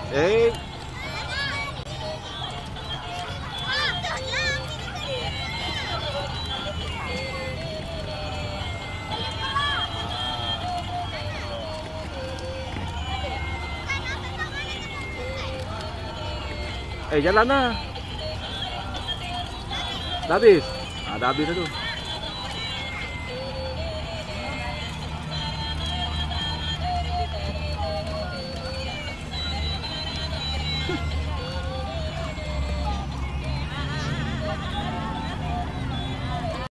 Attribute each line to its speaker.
Speaker 1: Eh, jalan lah. Dah habis. Dah habis dah tu.